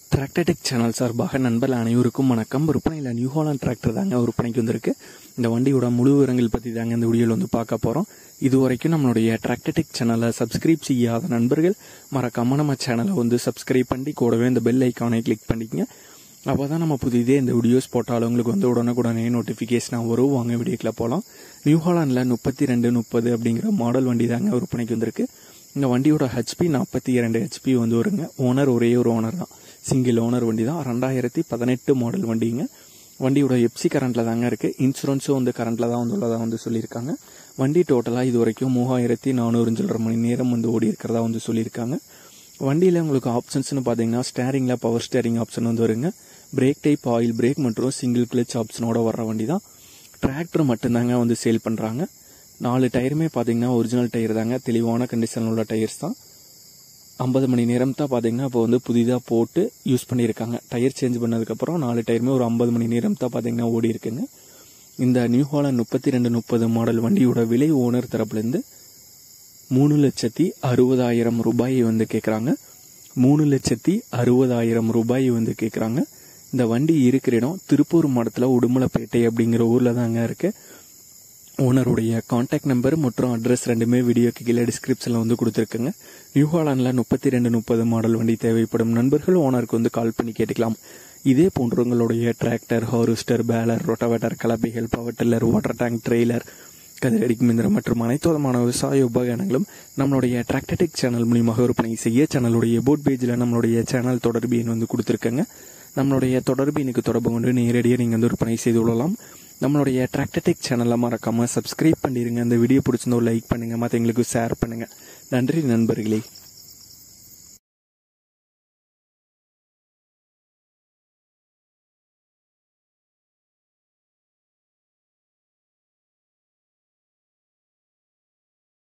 Tractor Tech channel சார்பாக நண்பர்கள் அனைவருக்கும் வணக்கம். விற்பனையில் நியூ ஹாலண்ட் டிராக்டர் தாங்க விற்பனைக்கு வந்திருக்கு. இந்த வண்டியோட முழு விவரங்கள் பற்றி தாங்க இந்த வீடியோவில் வந்து பார்க்க போகிறோம். இது வரைக்கும் நம்மளுடைய டிராக்டர்டெக் சேனலை சப்ஸ்கிரைப் செய்யாத நண்பர்கள் மறக்காம நம்ம சேனலை வந்து சப்ஸ்கிரைப் பண்ணி கூடவே இந்த பெல் ஐக்கானை கிளிக் பண்ணிக்கங்க. அப்போ தான் நம்ம புதிதே இந்த வீடியோஸ் போட்டாலும் உங்களுக்கு வந்து உடனுக்குடனே நோட்டிஃபிகேஷனாக வரும். வாங்க வீடியோக்குள்ள போகலாம். நியூ ஹாலண்டில் 3230 அப்படிங்கிற மாடல் வண்டி தாங்க விற்பனைக்கு வந்திருக்கு. இந்த வண்டியோட ஹெச்பி 42 ஹெச்பி வந்து வருங்க. ஓனர் ஒரே ஒரு ஓனர் தான், சிங்கிள் ஓனர் வண்டி தான். 2018 மாடல் வண்டிங்க. வண்டியோட எஃப்சி கரண்ட்டில் தாங்க இருக்குது. இன்சூரன்ஸும் வந்து கரண்ட்டில் தான் வந்து உள்ளதாக வந்து சொல்லியிருக்காங்க. வண்டி டோட்டலாக இது வரைக்கும் 3400 மணி நேரம் வந்து ஓடி இருக்கிறதா வந்து சொல்லியிருக்காங்க. வண்டியில் உங்களுக்கு ஆப்ஷன்ஸ்னு பார்த்தீங்கன்னா ஸ்டேரிங்கில் பவர் ஸ்டேரிங் ஆப்ஷன் வந்து வருங்க. பிரேக் டைப் ஆயில் பிரேக் மற்றும் சிங்கிள் கிளச் ஆப்ஷனோட வர்ற வண்டி தான். டிராக்டர் மட்டும்தாங்க வந்து சேல் பண்ணுறாங்க. 4 டயருமே பார்த்தீங்கன்னா ஒரிஜினல் டயர் தாங்க, தெளிவான கண்டிஷனில் உள்ள டயர்ஸ் தான். 50 மணி நேரம் தான் பார்த்தீங்கன்னா இப்போ வந்து புதிதாக போட்டு யூஸ் பண்ணியிருக்காங்க. டயர் சேஞ்ச் பண்ணதுக்கப்புறம் 4 டயருமே ஒரு 50 மணி நேரம் தான் பார்த்தீங்கன்னா ஓடி இருக்குங்க. இந்த நியூ ஹாலண்ட் 3230 மாடல் வண்டியோட விலை ஓனர் தரப்புலேருந்து 3,60,000 ரூபாயை வந்து கேட்குறாங்க. 3,60,000 ரூபாயை வந்து கேட்குறாங்க. இந்த வண்டி இருக்கிற இடம் திருப்பூர் மாவட்டத்தில் உடுமலைப்பேட்டை அப்படிங்கிற ஊரில் தாங்க இருக்குது. ஓனருடைய கான்டாக்ட் நம்பர் மற்றும் அட்ரஸ் ரெண்டுமே வீடியோக்கு கீழே டிஸ்கிரிப்ஷனில் வந்து கொடுத்துருக்குங்க. நியூ ஹாலண்டில் 3230 மாடல் வண்டி தேவைப்படும் நண்பர்கள் ஓனருக்கு வந்து கால் பண்ணி கேட்டுக்கலாம். இதே போன்று உங்களுடைய டிராக்டர், ஹார்வெஸ்டர், பேலர், ரொட்டவேட்டர், கலப்பைகள், power tiller, water tank, trailer, கதிரடிக்கு மிந்திரம் மற்றும் அனைத்து விதமான விவசாய உபகரணங்களும் நம்மளுடைய டிராக்டர்டெக் சேனல் மூலியமாக விற்பனை செய்ய சேனலுடைய போட் பேஜில் நம்மளுடைய சேனல் தொடர்பு எண் வந்து கொடுத்துருக்கங்க. நம்மளுடைய தொடர்பு எனக்கு தொடர்பு கொண்டு நேரடியாக நீங்கள் வந்து விற்பனை செய்து கொள்ளலாம். நம்மளுடைய டிராக்டர்டெக் சேனலை மறக்காமல் சப்ஸ்கிரைப் பண்ணிடுங்க. இந்த வீடியோ பிடிச்சிருந்தோ லைக் பண்ணுங்கள், மற்றவங்களுக்கு ஷேர் பண்ணுங்கள். நன்றி நண்பர்களே.